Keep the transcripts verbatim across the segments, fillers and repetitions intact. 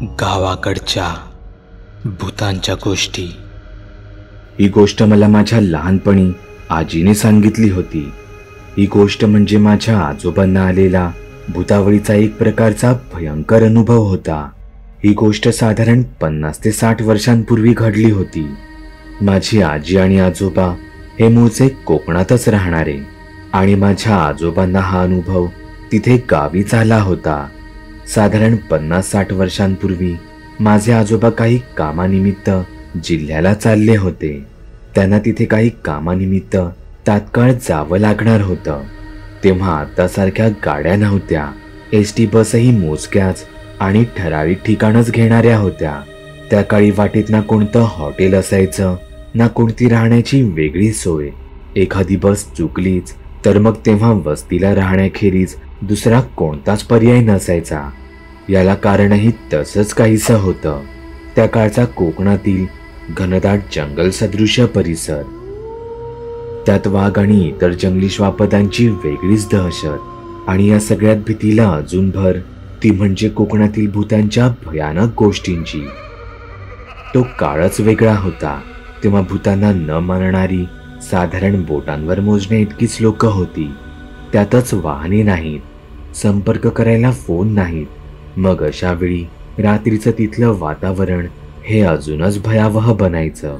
गावाकडच्या भूतांच्या गोष्टी। ही गोष्ट मला माझ्या लहानपणी आजीने सांगितली होती। ही गोष्ट म्हणजे माझ्या आजोबांना आलेला भूतावळीचा एक प्रकारचा भयंकर अनुभव होता। ही गोष्ट साधारण पन्नास ते साठ वर्षांपूर्वी घडली होती। माझी आजी आणि आजोबा हे मूळचे कोकणातच राहणारे आणि माझ्या आजोबांना हा अनुभव तिथे गावीच आला होता। साधारण पन्नास साठ वर्षांपूर्वी माझे आजोबा काही कामानिमित्त जिल्ह्याला चालले होते। त्यांना तिथे काही कामानिमित्त तात्काळ जावं लागणार होतं। तेव्हा आतासारख्या गाड्या नव्हत्या, एस टी बसही मोजक्याच आणि ठराविक ठिकाणच घेणाऱ्या होत्या। त्या काळी वाटेत ना कोणतं हॉटेल असायचं ना कोणती राहण्याची वेगळी सोय। एखादी बस चुकलीच तर मग तेव्हा वस्तीला राहण्याखेरीज दुसरा कोणताच पर्याय नसायचा। याला कारणही तसंच काहीसं होतं। त्या काळचा कोकणातील घनदाट जंगल सदृश्य परिसर, त्यात वाघ आणि इतर जंगली श्वापदांची वेगळीच दहशत आणि या सगळ्यात भीतीला अजून भर ती म्हणजे कोकणातील भूतांच्या भयानक गोष्टींची। तो काळच वेगळा होता। तेव्हा भूतांना न मानणारी साधारण बोटांवर मोजण्या इतकीच लोक होती। त्यातच वाहने नाहीत, संपर्क करायला फोन नाहीत। मग अशा वेळी रात्रीचं तिथलं वातावरण हे अजूनच भयावह बनायचं।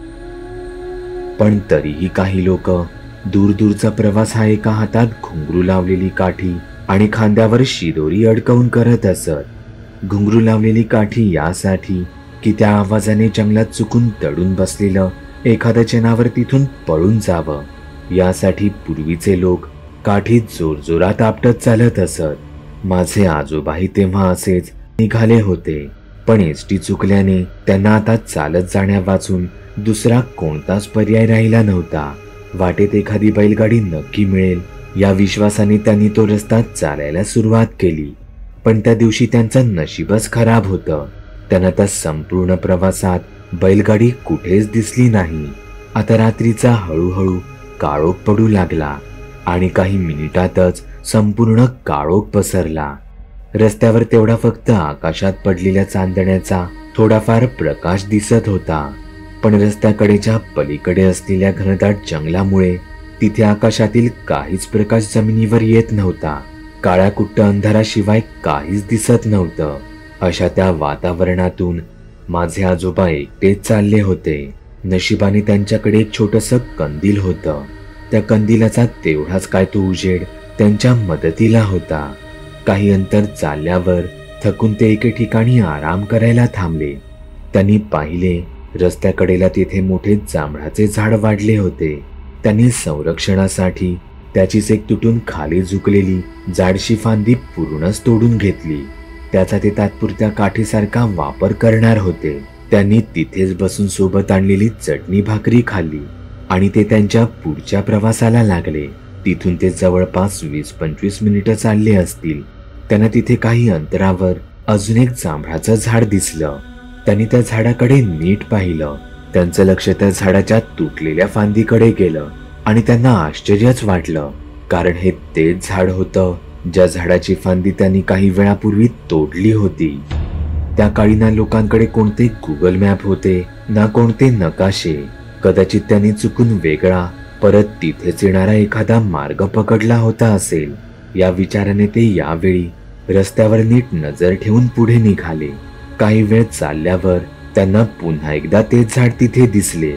पण तरीही काही लोक दूरदूरचा प्रवास हा एका हातात घुंगरू लावलेली काठी आणि खांद्यावर शिदोरी अडकवून करत असत। घुंगरू लावलेली काठी यासाठी की त्या आवाजाने जंगलात चुकून दडून बसलेलं एखादं जनावर तिथून पळून जावं, यासाठी पूर्वीचे लोक काठीत जोरजोरात आपटत चालत असत। माझे आजोबाही तेव्हा असेच निघाले होते, पण एसटी चुकल्याने त्यांना आता चालत जाण्या वाचून दुसरा कोणताच पर्याय राहिला नव्हता। वाटेत एखादी बैलगाडी नक्की मिळेल या विश्वासाने त्यांनी तो रस्ता चालायला सुरुवात केली। पण त्या दिवशी त्यांचं नशीबच खराब होतं। त्यांना त्या संपूर्ण प्रवासात बैलगाडी कुठेच दिसली नाही। आता रात्रीचा हळूहळू काळोख पडू लागला आणि काही मिनिटातच संपूर्ण काळोख पसरला। रस्त्यावर तेवढा फक्त आकाशात पडलेल्या चांदण्याचा थोडाफार प्रकाश दिसत होता, पण रस्त्याकडेच्या पलीकडे असलेल्या घनदाट जंगलामुळे तिथे आकाशातील काहीच प्रकाश जमिनीवर येत नव्हता। काळ्या कुट्ट अंधाराशिवाय काहीच दिसत नव्हतं। अशा त्या वातावरणातून माझे आजोबा एकटेच चालले होते। नशिबाने त्यांच्याकडे एक छोटंसं कंदील होतं। त्या कंदिलाचा तेवढाच काय तो उजेड त्यांच्या मदतीला होता। काही अंतर चालल्यावर थकून ते एके ठिकाणी आराम करायला थांबले। त्यांनी पाहिले रस्त्याकडेला तिथे मोठे जांभळाचे झाड वाढले होते। त्यांनी संरक्षणासाठी त्याचीच एक तुटून खाली झुकलेली जाडशी फांदी पूर्णच तोडून घेतली। त्याचा ते तात्पुरत्या काठीसारखा वापर करणार होते। त्यांनी तिथेच बसून सोबत आणलेली चटणी भाकरी खाल्ली आणि ते त्यांच्या पुढच्या प्रवासाला लागले। तिथून ते जवळपास वीस पंचवीस मिनिटं चालले असतील। त्यांना तिथे काही अंतरावर अजून एक जांभळाचं झाड दिसलं। त्यांनी त्या झाडाकडे नीट पाहिलं। त्यांचं लक्ष त्या झाडाच्या तुटलेल्या फांदीकडे गेलं आणि त्यांना आश्चर्यच वाटलं, कारण हे तेच झाड होतं ज्या झाडाची फांदी त्यांनी काही वेळापूर्वी तोडली होती। त्या काळी ना लोकांकडे कोणते गुगल मॅप होते ना कोणते नकाशे। कदाचित त्यांनी चुकून वेगळा परत तिथेच येणारा एखादा मार्ग पकडला होता असेल। या विचाराने ते यावेळी रस्त्यावर नीट नजर ठेवून पुढे निघाले। काही वेळ चालल्यावर त्यांना पुन्हा एकदा तेच झाड तिथे दिसले।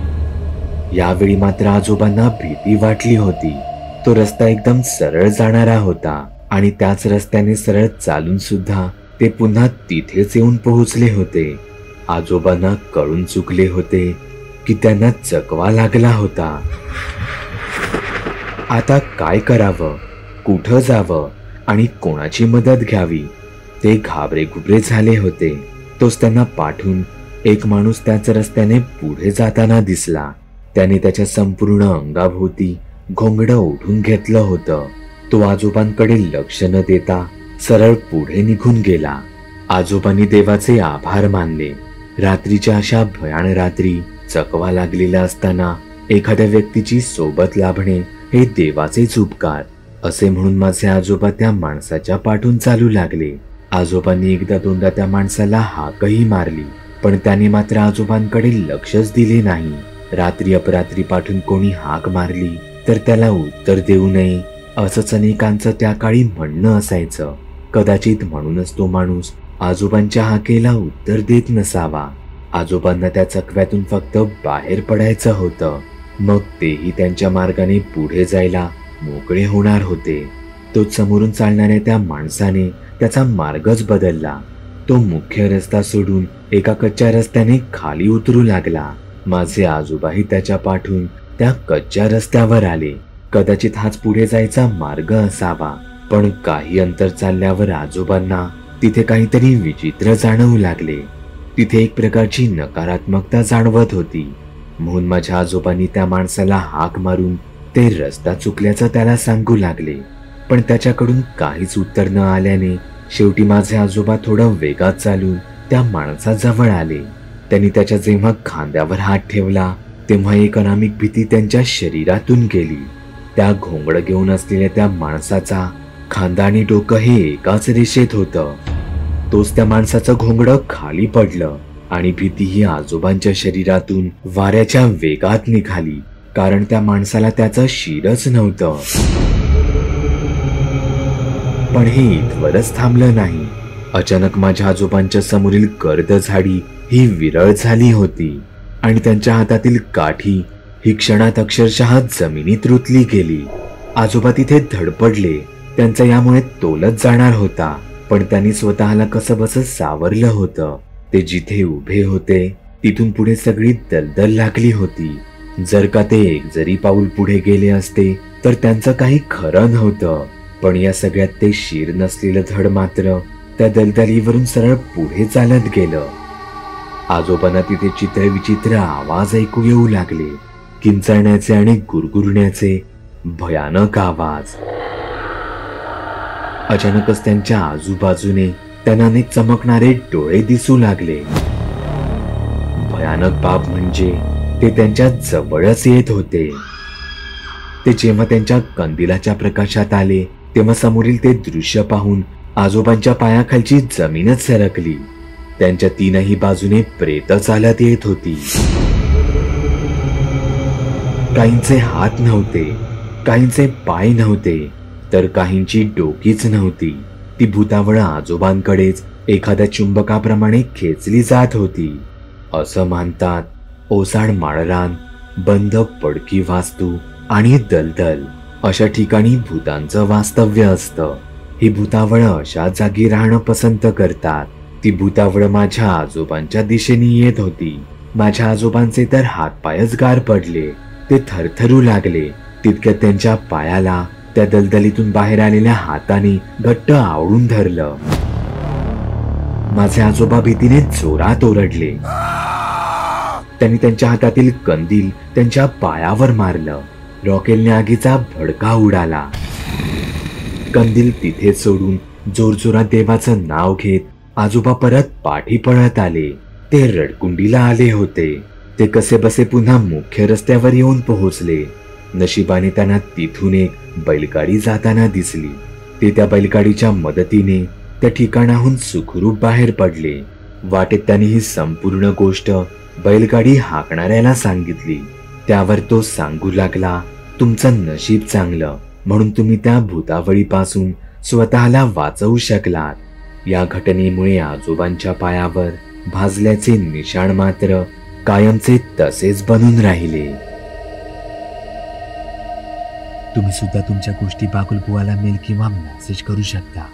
यावेळी मात्र आजोबांना भीती वाटली होती। तो रस्ता एकदम सरळ जाणारा होता आणि त्याच रस्त्याने सरळ चालून सुद्धा ते पुन्हा तिथेच येऊन पोहोचले होते। आजोबांना कळून चुकले होते की त्यांना चकवा लागला होता। आता काय करावं, कुठं जावं आणि कोणाची मदत घ्यावी ते घाबरे घुबरे झाले होते। तोच त्यांना पाठवून एक माणूस त्याच रस्त्याने पुढे जाताना दिसला। त्याने त्याच्या संपूर्ण अंगाभोवती घोंगडं ओढून घेतलं होतं। तो आजोबांकडे लक्ष न देता सरळ पुढे निघून गेला। आजोबांनी देवाचे आभार मानले। रात्रीच्या अशा भयान रात्री चकवा लागलेला असताना एखाद्या व्यक्तीची सोबत लाभणे हे देवाचेच उपकार असे म्हणून माझे आजोबा त्या माणसाच्या पाठून चालू लागले। आजोबांनी एकदा दोनदा त्या माणसाला हाकही मारली, पण त्याने मात्र आजोबांकडे लक्षच दिले नाही. रात्री अपरात्री पाठून कोणी हाक मारली तर त्याला उत्तर देऊ नये असंच अनेकांचं त्या काळी म्हणणं असायचं. कदाचित म्हणूनच तो माणूस आजोबांच्या हाकेला उत्तर देत नसावा. आजोबांना त्या चकव्यातून फक्त बाहेर पडायचं होतं, मग तेही त्यांच्या मार्गाने पुढे जायला मोकळे होणार होते. तो समोरून चालणाऱ्या त्या माणसाने त्याचा मार्गच बदलला. तो मुख्य रस्ता सोडून एका कच्च्या रस्त्याने खाली उतरू लागला. माझे आजोबाही त्याच्या पाठून त्या कच्च्या रस्त्यावर आले. कदाचित हाच पुढे जायचा मार्ग असावा, पण काही अंतर चालल्यावर आजोबांना तिथे काहीतरी विचित्र जाणवू लागले. तिथे एक प्रकारची नकारात्मकता जाणवत होती. म्हणून माझ्या आजोबांनी त्या माणसाला हाक मारून ते रस्ता चुकल्याचं त्याला सांगू लागले. पण त्याच्याकडून काहीच उत्तर न आल्याने शेवटी माझे आजोबा थोडं वेगात चालून त्या माणसाजवळ आले. त्यांनी त्याच्या जेव्हा खांद्यावर हात ठेवला तेव्हा एक अनामिक भीती त्यांच्या शरीरातून गेली. त्या घोंगड घेऊन असलेल्या त्या माणसाचा खांदा आणि डोकं हे एकाच रेषेत होतं. तोच त्या माणसाचं घोंगडं खाली पडलं आणि भीती ही आजोबांच्या शरीरातून वाऱ्याच्या वेगात निघाली, कारण त्या माणसाला त्याचं शिरच नव्हतं. पण हे इथवरच थांबलं नाही. अचानक माझ्या आजोबांच्या समोरील गर्द झाडी ही विरळ झाली होती आणि त्यांच्या हातातील काठी ही क्षणात अक्षरशः जमिनीत रुतली गेली. आजोबा तिथे धडपडले. त्यांचा यामुळे तोलच जाणार होता, पण त्यांनी स्वतःला कसं बस सावरलं होतं. ते जिथे उभे होते तिथून पुढे सगळी दलदल लागली होती. जर का ते एक जरी पाऊल पुढे गेले असते तर त्यांचं काही खरं नव्हतं. पण या सगळ्यात ते शीर नसलेलं धड मात्र त्या दलदलीवरून सरळ पुढे चालत गेलं. आजोबांना तिथे चित्रविचित्र आवाज ऐकू येऊ लागले, किंचाळण्याचे आणि गुरगुरण्याचे भयानक आवाज. अचानकच त्यांच्या आजूबाजूने त्यांना अनेक चमकणारे डोळे दिसू लागले. भयानक बाब म्हणजे ते त्यांच्या जवळच येत होते. ते जेव्हा त्यांच्या कंदिलाच्या प्रकाशात आले तेव्हा समोरील ते दृश्य पाहून आजोबांच्या पायाखालची जमीनच सरकली. त्यांच्या तीनही बाजूने प्रेत चालत येत होती. काहींचे हात नव्हते, काहींचे पाय नव्हते, तर काहींची डोकीच नव्हती. ती भूतावळ आजोबांकडेच एखाद्या चुंबकाप्रमाणे खेचली जात होती. असं मानतात ओसाड माळरान, बंद पडकी वास्तू आणि दलदल अशा ठिकाणी भूतांचं वास्तव्य असतं. ही भूतावळ अशा जागी राहणं पसंत करतात. ती भूतावळ माझ्या आजोबांच्या दिशेने येत होती. माझ्या आजोबांचे तर हातपायच गार पडले. ते थरथरू लागले. तितक्यात त्यांच्या पायाला त्या दलदलीतून बाहेर आलेल्या हाताने घट्ट आवळून धरलं. माझे आजोबा भीतीने जोरात ओरडले. त्यांनी त्यांच्या हातातील कंदील त्यांच्या पायावर मारलं. रॉकेलने आगीचा भडका उडाला. कंदील तिथे सोडून जोरजोरात देवाचं नाव घेत आजोबा परत पाठी पळत आले. ते रडकुंडीला आले होते. ते कसे बसे पुन्हा मुख्य रस्त्यावर येऊन पोहोचले. नशिबाने त्यांना तिथून एक बैलगाडी जाताना दिसली. ते त्या बैलगाडीच्या मदतीने त्या ठिकाणाहून सुखरूप बाहेर पडले. वाटेत त्यांनी ही संपूर्ण गोष्ट बैलगाडी हाकणाऱ्याला सांगितली. त्यावर तो सांगू लागला, तुमचं नशीब चांगलं, म्हणून तुम्ही त्या भूतावळीपासून स्वतःला वाचवू शकलात. या घटनेमुळे आजोबांच्या पायावर भाजल्याचे निशाण मात्र कायमचे तसेच बनून राहिले. तुम्ही सुद्धा तुमच्या गोष्टी बाकुल बुवाला मेल किंवा मेसेज करू शकता.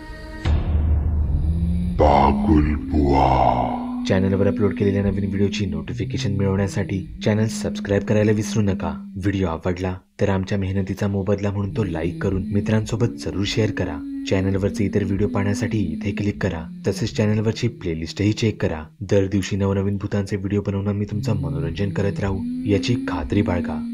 बाकुल बुवा. चॅनलवर अपलोड केलेल्या नवीन व्हिडिओची नोटिफिकेशन मिळवण्यासाठी चॅनल सबस्क्राईब करायला विसरू नका. व्हिडिओ आवडला तर आमच्या मेहनतीचा मोबदला म्हणून तो लाईक करून मित्रांसोबत जरूर शेअर करा. चॅनलवरचे इतर व्हिडिओ पाहण्यासाठी इथे क्लिक करा. तसेच चॅनलवरची प्लेलिस्टही चेक करा. दर दिवशी नवनवीन भूतांचे व्हिडिओ बनवून मी तुमचं मनोरंजन करत राहू याची खात्री बाळगा.